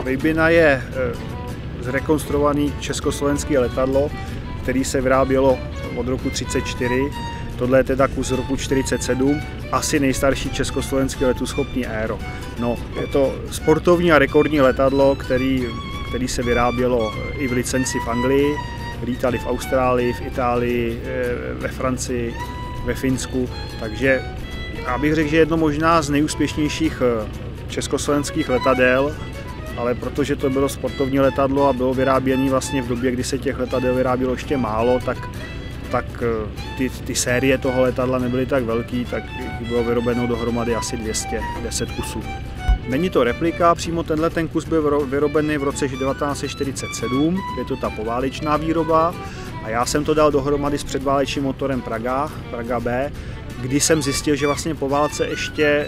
Vejbina je zrekonstruovaný československé letadlo, který se vyrábělo od roku 1934. Tohle je teda kus z roku 1947, asi nejstarší československý letuschopný aero. No, je to sportovní a rekordní letadlo, který se vyrábělo i v licenci v Anglii, lítali v Austrálii, v Itálii, ve Francii, ve Finsku, takže já bych řekl, že jedno možná z nejúspěšnějších československých letadel, ale protože to bylo sportovní letadlo a bylo vyráběné vlastně v době, kdy se těch letadel vyrábělo ještě málo, tak ty série toho letadla nebyly tak velký, tak bylo vyrobeno dohromady asi 210 kusů. Není to replika, přímo ten kus byl vyrobený v roce 1947, je to ta poválečná výroba a já jsem to dal dohromady s předválečným motorem Praga B, kdy jsem zjistil, že vlastně po válce ještě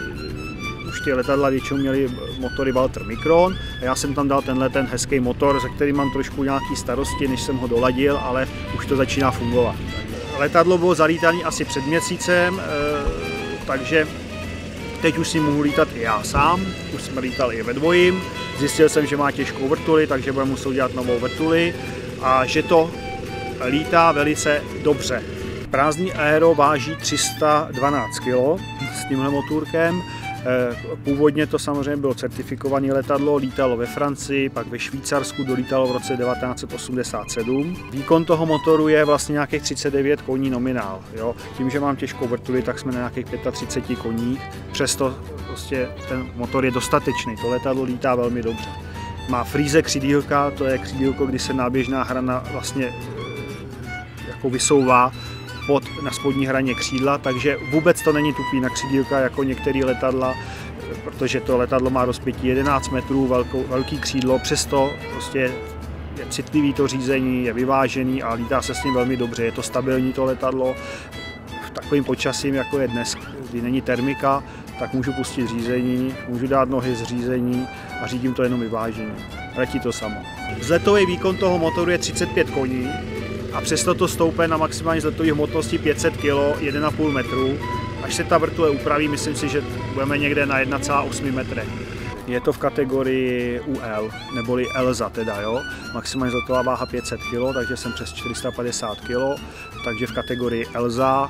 už ty letadla většinou měly motory Walter Micron a já jsem tam dal ten hezký motor, se kterým mám trošku nějaký starosti, než jsem ho doladil, ale už to začíná fungovat. Letadlo bylo zalítané asi před měsícem, takže teď už si mohu lítat i já sám, už jsme lítali i ve dvojím, zjistil jsem, že má těžkou vrtuli, takže budeme muset udělat novou vrtuli a že to lítá velice dobře. Prázdný aero váží 312 kg s tímhle motůrkem. Původně to samozřejmě bylo certifikované letadlo, lítalo ve Francii, pak ve Švýcarsku, dolítalo v roce 1987. Výkon toho motoru je vlastně nějakých 39 koní nominál. Jo. Tím, že mám těžkou vrtuli, tak jsme na nějakých 35 koních. Přesto prostě ten motor je dostatečný, to letadlo lítá velmi dobře. Má frýze křidílka, to je křidílko, kdy se náběžná hrana vlastně jako vysouvá na spodní hraně křídla, takže vůbec to není tupý na křídílka jako některé letadla, protože to letadlo má rozpětí 11 metrů, velký křídlo, přesto prostě je citlivý to řízení, je vyvážený a lítá se s ním velmi dobře, je to stabilní to letadlo. V takovým počasím, jako je dnes, kdy není termika, tak můžu pustit řízení, můžu dát nohy z řízení a řídím to jenom vyváženě. Letí to samo. Vzletový výkon toho motoru je 35 koní, a přesto to stoupne na maximální vzletový hmotnosti 500 kg, 1,5 metru. Až se ta vrtule upraví, myslím si, že budeme někde na 1,8 metrech. Je to v kategorii UL, neboli ELSA teda, jo. Maximální vzletová váha 500 kg, takže jsem přes 450 kg, takže v kategorii ELSA.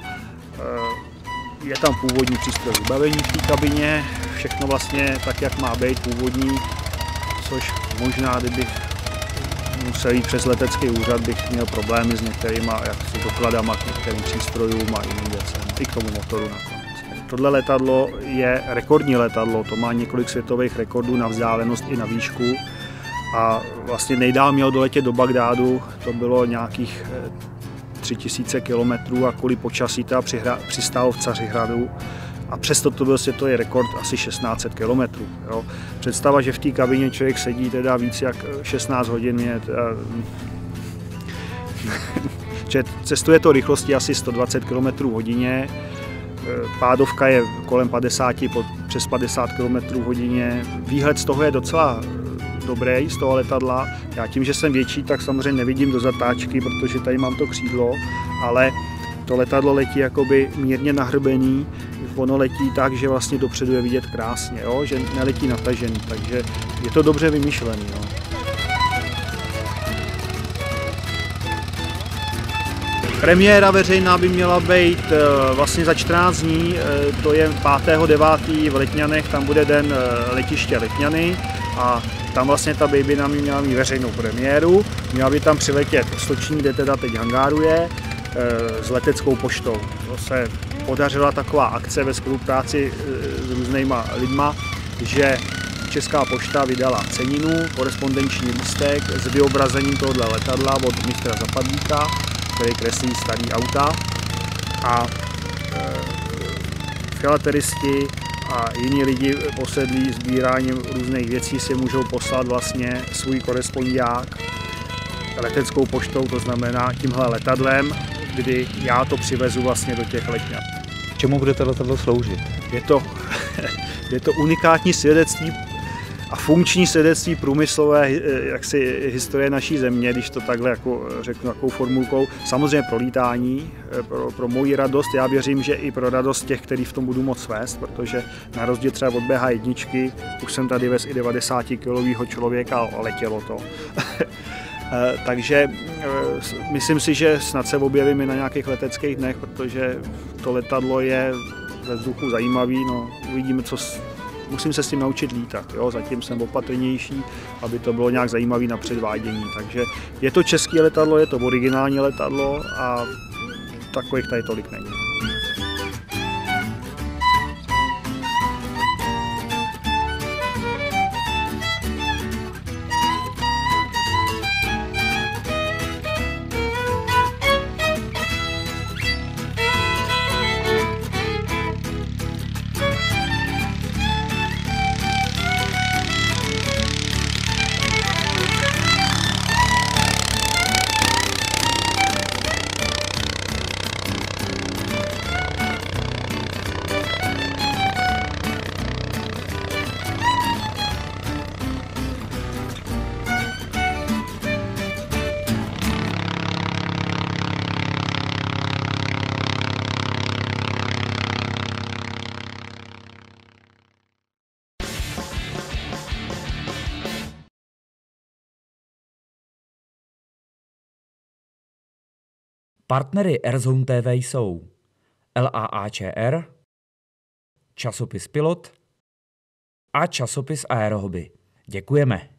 Je tam původní přístroj vybavení v té kabině, všechno vlastně tak, jak má být původní, což možná, kdybych musel jít přes letecký úřad, bych měl problémy s některýma dokladama k některým přístrojům a jiným věcem, i k tomu motoru nakonec. Tohle letadlo je rekordní letadlo, to má několik světových rekordů na vzdálenost i na výšku a vlastně nejdál mělo doletět do Bagdádu, to bylo nějakých 3000 km a kvůli počasí ta přistálo v Cařihradu. A přesto to byl světový rekord asi 1600 km. Jo. Představa, že v té kabině člověk sedí teda víc jak 16 hodin, je teda, že cestuje to rychlosti asi 120 km hodině, pádovka je kolem 50, přes 50 km hodině. Výhled z toho je docela dobrý, z toho letadla. Já tím, že jsem větší, tak samozřejmě nevidím do zatáčky, protože tady mám to křídlo, ale to letadlo letí jakoby mírně nahrbený, ono letí tak, že vlastně dopředu je vidět krásně, jo? Že neletí natažený, takže je to dobře vymyšlený. Jo? Premiéra veřejná by měla být vlastně za 14 dní, to je 5.9. v Letňanech, tam bude den letiště Letňany a tam vlastně ta Vejbina měla mít veřejnou premiéru, měla by tam přiletět Stočník, kde teda teď hangáruje, s leteckou poštou. To se podařila taková akce ve spolupráci s různýma lidma, že Česká pošta vydala ceninu, korespondenční lístek s vyobrazením tohoto letadla od mistra Zapadlíka, který kreslí starý auta a filateristi a jiní lidi posedlí sbíráním různých věcí si můžou poslat vlastně svůj korespondiák leteckou poštou, to znamená tímhle letadlem, kdy já to přivezu vlastně do těch Letňan. Čemu bude to letadlo sloužit? Je to unikátní svědectví a funkční svědectví průmyslové jaksi historie naší země, když to takhle jako řeknu takovou formulkou, samozřejmě pro lítání, pro moji radost, já věřím, že i pro radost těch, kteří v tom budu moc vést, protože na rozdíl třeba od BH1, už jsem tady vez i 90-kilového člověka a letělo to. Takže myslím si, že snad se objevím i na nějakých leteckých dnech, protože to letadlo je ve vzduchu zajímavý, no uvidíme, musím se s tím naučit lítat, jo? Zatím jsem opatrnější, aby to bylo nějak zajímavé na předvádění, takže je to české letadlo, je to originální letadlo a takových tady tolik není. Partnery Airzone TV jsou LAAČR, časopis Pilot a časopis Aerohobby. Děkujeme.